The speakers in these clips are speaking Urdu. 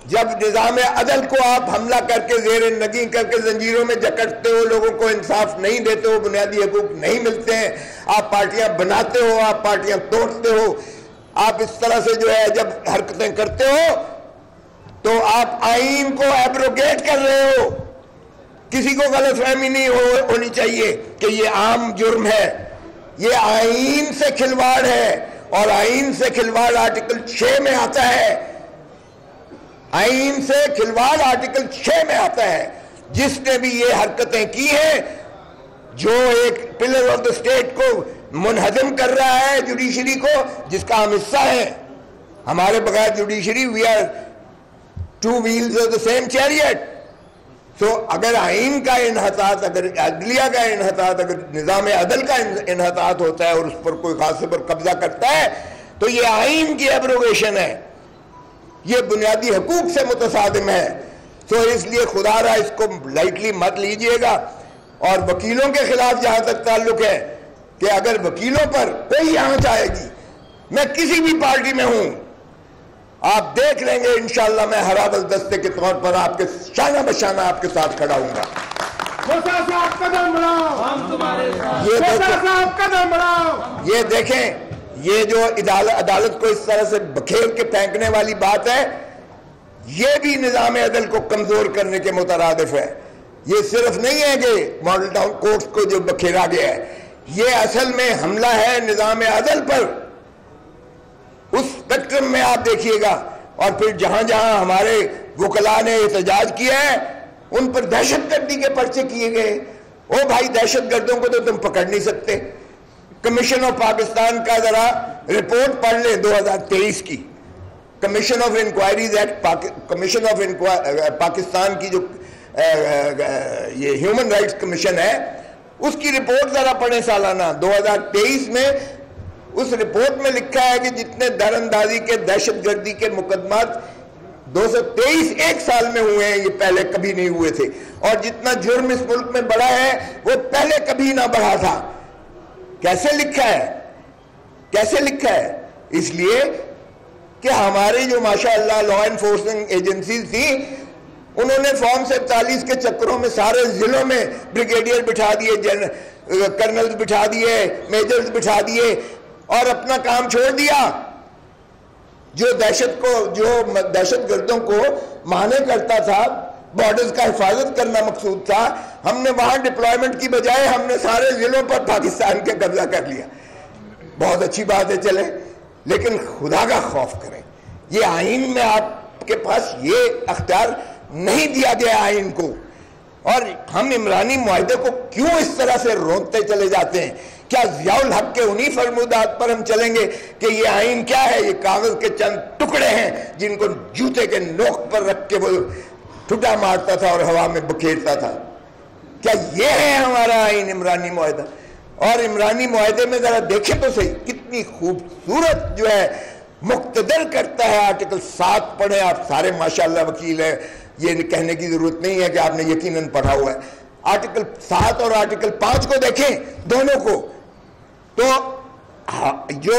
جب نظام عدل کو آپ حملہ کر کے زیر نگیں کر کے زنجیروں میں جکڑتے ہو، لوگوں کو انصاف نہیں دیتے ہو، بنیادی حقوق نہیں ملتے ہیں، آپ پارٹیاں بناتے ہو، آپ پارٹیاں توڑتے ہو، آپ اس طرح سے جو ہے جب حرکتیں کرتے ہو تو آپ آئین کو ایبروگیٹ کر رہے ہو۔ کسی کو غلط فہمی نہیں ہونی چاہیے کہ یہ عام جرم ہے، یہ آئین سے کھلواڑ ہے، اور آئین سے کھلواڑ آرٹیکل 6 میں آتا ہے، آئین سے کھلواڑ آرٹیکل 6 میں آتا ہے۔ جس نے بھی یہ حرکتیں کی ہیں، جو ایک پلر آف دا اسٹیٹ کو منہدم کر رہا ہے جوڈیشری کو، جس کا ہم حصہ ہیں، ہمارے بغیر judiciary we are two wheels of the same chariot. So اگر آئین کا انحطاط، اگر عدلیہ کا انحطاط، اگر نظام عدل کا انحطاط ہوتا ہے اور اس پر کوئی خاصے پر قبضہ کرتا ہے تو یہ آئین کی ایبروگیشن ہے، یہ بنیادی حقوق سے متصادم ہے۔ سو اس لیے خدا را اس کو لائٹلی مت لیجئے گا۔ اور وکیلوں کے خلاف جہاں تک تعلق ہے کہ اگر وکیلوں پر کوئی آنچ آئے گی، میں کسی بھی پارٹی میں ہوں، آپ دیکھ لیں گے انشاءاللہ میں ہرا بلدستے کے طور پر آپ کے شانہ بشانہ آپ کے ساتھ کھڑا ہوں گا۔ یہ دیکھیں، یہ جو عدالت کو اس طرح سے بکھیر کے پھینکنے والی بات ہے، یہ بھی نظام عدل کو کمزور کرنے کے مترادف ہے۔ یہ صرف نہیں ہے کہ ماڈل ٹاؤن کورٹس کو جو بکھیرا گیا ہے، یہ اصل میں حملہ ہے نظام عدل پر۔ اس سپیکٹرم میں آپ دیکھیے گا، اور پھر جہاں جہاں ہمارے وکلاء نے احتجاج کیا ہے ان پر دہشت گردی کے پرچے کیے گئے۔ او بھائی، دہشت گردوں کو تو تم پکڑ نہیں سکتے۔ کمیشن آف پاکستان کا ذرا رپورٹ پڑھ لیں 2023 کی، commission of inquiries act, commission of Pakistan کی جو یہ ہیومن رائٹس کمیشن ہے، اس کی رپورٹ ذرا پڑھیں سالانہ 2023 میں۔ اس رپورٹ میں لکھا ہے کہ جتنے در اندازی کے دہشت گردی کے مقدمات 223 ایک سال میں ہوئے ہیں، یہ پہلے کبھی نہیں ہوئے تھے، اور جتنا جرم اس ملک میں بڑھا ہے وہ پہلے کبھی نہ بڑھا تھا۔ کیسے لکھا ہے؟ کیسے لکھا ہے؟ اس لیے کہ ہماری جو ماشاءاللہ لا انفورسنگ ایجنسیز تھیں، انہوں نے فارم 47 کے چکروں میں سارے ضلعوں میں بریگیڈیئر بٹھا دیے، کرنلز بٹھا دیے، میجرز بٹھا دیے، اور اپنا کام چھوڑ دیا۔ جو دہشت گردوں کو مانے کرتا تھا، بارڈرز کا حفاظت کرنا مقصود تھا، ہم نے وہاں ڈپلائمنٹ کی بجائے ہم نے سارے ضلعوں پر پاکستان کے قبضہ کر لیا۔ بہت اچھی بات ہے، چلیں، لیکن خدا کا خوف کریں۔ یہ آئین میں آپ کے پاس یہ اختیار نہیں دیا گیا آئین کو، اور ہم عمرانی معاہدے کو کیوں اس طرح سے رونتے چلے جاتے ہیں؟ کیا ضیاء الحق کے انہی فرمودات پر ہم چلیں گے کہ یہ آئین کیا ہے؟ یہ کاغذ کے چند ٹکڑے ہیں جن کو جوتے کے نوک پر رکھ کے وہ ٹھٹا مارتا تھا اور ہوا میں بکھیرتا تھا۔ کیا یہ ہے ہمارا آئین عمرانی معاہدہ؟ اور عمرانی معاہدے میں ذرا دیکھیں تو صحیح، کتنی خوبصورت جو ہے مقتدر کرتا ہے۔ آرٹیکل 7 پڑھیں، آپ سارے ماشاءاللہ وکیل ہیں، یہ کہنے کی ضرورت نہیں ہے کہ آپ نے یقیناً پڑھا ہوا ہے۔ آرٹیکل 7 اور آرٹیکل 5 کو دیکھیں، دونوں کو، تو جو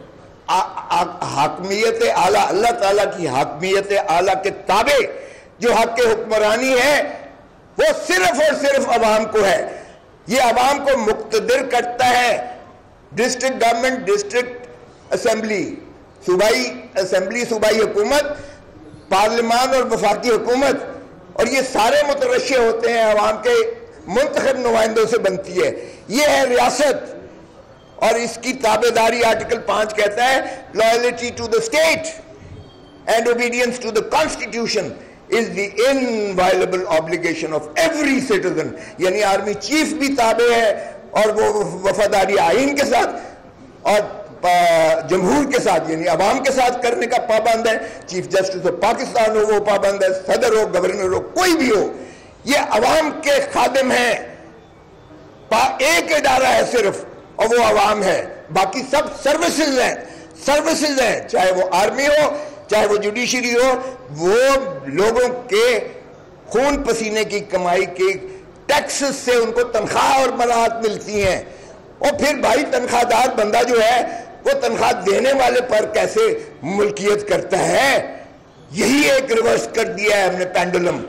حاکمیت اعلیٰ، اللہ تعالیٰ کی حاکمیت اعلیٰ کے تابع جو حق حکمرانی ہے، وہ صرف اور صرف عوام کو ہے۔ یہ عوام کو مقتدر کرتا ہے۔ ڈسٹرکٹ گورنمنٹ، ڈسٹرکٹ اسمبلی، صوبائی اسمبلی، صوبائی حکومت، پارلیمان اور وفاقی حکومت، اور یہ سارے مترشح ہوتے ہیں، عوام کے منتخب نمائندوں سے بنتی ہے۔ یہ ہے ریاست، اور اس کی تابعداری آرٹیکل 5 کہتا ہے loyalty to the state and obedience to the constitution is the inviolable obligation of every citizen۔ یعنی آرمی چیف بھی تابع ہے، اور وہ وفاداری آئین کے ساتھ اور جمہور کے ساتھ، یعنی عوام کے ساتھ کرنے کا پابند ہے۔ چیف جسٹس آف پاکستان ہو وہ پابند ہے، صدر ہو، گورنر ہو، کوئی بھی ہو، یہ عوام کے خادم ہیں۔ ایک ادارہ ہے صرف، اور وہ عوام ہے، باقی سب سروسز ہیں، چاہے وہ آرمی ہو، چاہے وہ جوڈیشری ہو، وہ لوگوں کے خون پسینے کی کمائی کے ٹیکسز سے ان کو تنخواہ اور مراحت ملتی ہیں۔ اور پھر بھائی تنخواہ دار بندہ جو ہے وہ تنخواہ دینے والے پر کیسے ملکیت کرتا ہے؟ یہی ایک ریورس کر دیا ہے ہم نے پینڈولم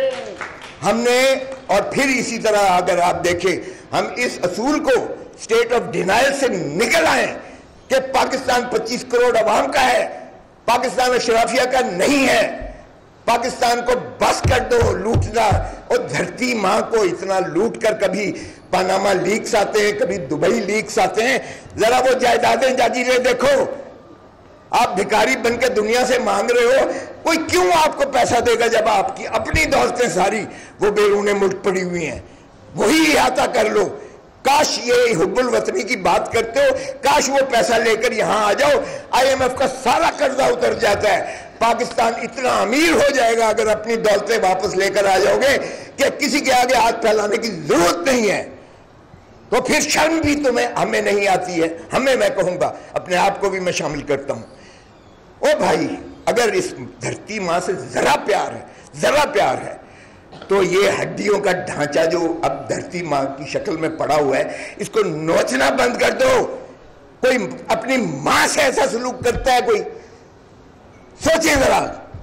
ہم نے. اور پھر اسی طرح اگر آپ دیکھیں ہم اس اصول کو اسٹیٹ آف ڈینائل سے نکل آئیں کہ پاکستان 25 کروڑ عوام کا ہے, پاکستان اشرافیہ کا نہیں ہے, پاکستان کو بس کر دو لوٹنا. اور دھرتی ماں کو اتنا لوٹ کر کبھی پاناما لیکس آتے ہیں, کبھی دبئی لیکس آتے ہیں, ذرا وہ جائیدادیں جاگیریں دیکھو. آپ بھکاری بن کے دنیا سے مانگ رہے ہو, کوئی کیوں آپ کو پیسہ دے گا جب آپ کی اپنی دولتیں ساری وہ بیرون ملک پڑی ہوئی ہیں. وہی احاطہ کر لو. کاش یہ حب الوطنی کی بات کرتے ہو, کاش وہ پیسہ لے کر یہاں آ جاؤ, آئی ایم ایف کا سارا قرضہ اتر جاتا ہے, پاکستان اتنا امیر ہو جائے گا اگر اپنی دولتیں واپس لے کر آ جاؤ گے کہ کسی کے آگے ہاتھ پھیلانے کی ضرورت نہیں ہے. تو پھر شرم بھی ہمیں نہیں آتی ہے. ہمیں, میں کہوں گا اپنے آپ کو بھی میں شامل کرتا ہوں. او بھائی, اگر اس دھرتی ماں سے ذرا پیار ہے تو یہ ہڈیوں کا ڈھانچہ جو اب دھرتی ماں کی شکل میں پڑا ہوا ہے, اس کو نوچنا بند کر دو. کوئی اپنی ماں سے ایسا سلوک کرتا ہے کوئی؟ سوچیں ذرا.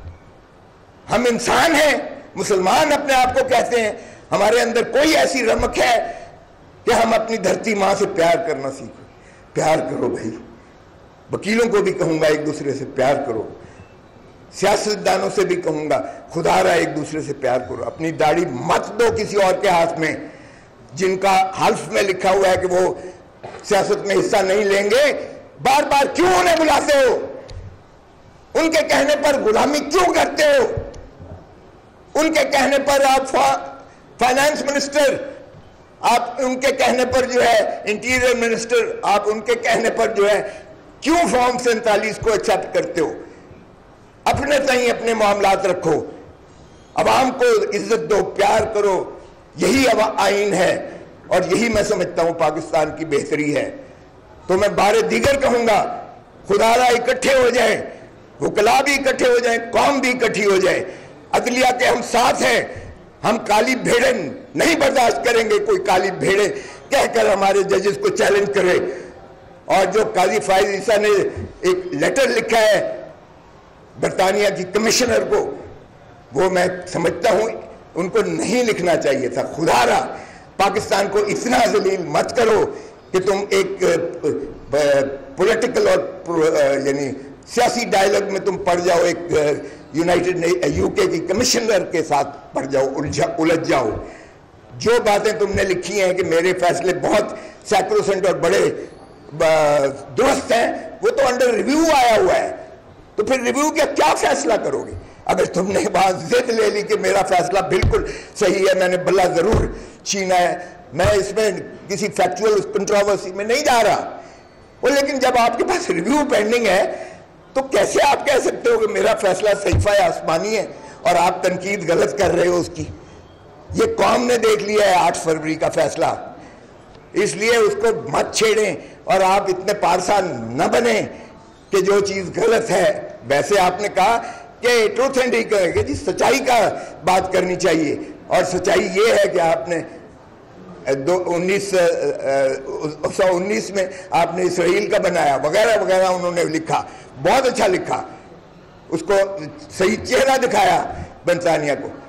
ہم انسان ہیں, مسلمان اپنے آپ کو کہتے ہیں, ہمارے اندر کوئی ایسی رمق ہے کہ ہم اپنی دھرتی ماں سے پیار کرنا سیکھو. پیار کرو بھائی. وکیلوں کو بھی کہوں گا ایک دوسرے سے پیار کرو, سیاستدانوں سے بھی کہوں گا خدا را ایک دوسرے سے پیار کرو. اپنی داڑھی مت دو کسی اور کے ہاتھ میں, جن کا حلف میں لکھا ہوا ہے کہ وہ سیاست میں حصہ نہیں لیں گے. بار بار کیوں انہیں بلاتے ہو؟ ان کے کہنے پر غلامی کیوں کرتے ہو؟ ان کے کہنے پر آپ فائنانس منسٹر, آپ ان کے کہنے پر جو ہے انٹیریئر منسٹر, آپ ان کے کہنے پر جو ہے کیوں فارم 47 کو ایکسپٹ کرتے ہو؟ اپنے تئیں اپنے معاملات رکھو, عوام کو عزت دو, پیار کرو. یہی آئین ہے اور یہی میں سمجھتا ہوں پاکستان کی بہتری ہے. تو میں بار دیگر کہوں گا خدا را اکٹھے ہو جائیں, وکلا بھی اکٹھے ہو جائیں, قوم بھی اکٹھی ہو جائے. عدلیہ کے ہم ساتھ ہیں. ہم کالی بھیڑیں نہیں برداشت کریں گے. کوئی کالی بھیڑیں کہہ کر ہمارے ججز کو چیلنج کرے. اور جو قاضی فائز عیسیٰ نے ایک لیٹر لکھا ہے برطانیہ کی کمشنر کو, وہ میں سمجھتا ہوں ان کو نہیں لکھنا چاہیے تھا. خدا را پاکستان کو اتنا ذلیل مت کرو کہ تم ایک پولیٹیکل اور یعنی سیاسی ڈائلاگ میں تم پڑ جاؤ, ایک یونائٹڈ UK کی کمشنر کے ساتھ پڑ جاؤ, الجھ جاؤ. جو باتیں تم نے لکھی ہیں کہ میرے فیصلے بہت سیکروسنٹ اور بڑے درست ہیں, وہ تو انڈر ریویو آیا ہوا ہے. تو پھر ریویو کا کیا فیصلہ کرو گے؟ اگر تم نے بات ضد لے لی کہ میرا فیصلہ بالکل صحیح ہے, میں نے بلا ضرور چھینا ہے, میں اس میں کسی فیکچول کنٹروورسی میں نہیں جا رہا. وہ لیکن جب آپ کے پاس ریویو پینڈنگ ہے تو کیسے آپ کہہ سکتے ہو کہ میرا فیصلہ صحیفہ آسمانی ہے اور آپ تنقید غلط کر رہے ہو اس کی؟ یہ قوم نے دیکھ لیا ہے 8 فروری کا فیصلہ, اس لیے اس کو مت چھیڑیں. اور آپ اتنے پارسا نہ بنیں کہ جو چیز غلط ہے, ویسے آپ نے کہا کہ ٹروتھ اینڈ کہ جی سچائی کا بات کرنی چاہیے, اور سچائی یہ ہے کہ آپ نے 1919 میں آپ نے اسرائیل کا بنایا وغیرہ وغیرہ انہوں نے لکھا, بہت اچھا لکھا, اس کو صحیح چہرہ دکھایا برطانیہ کو.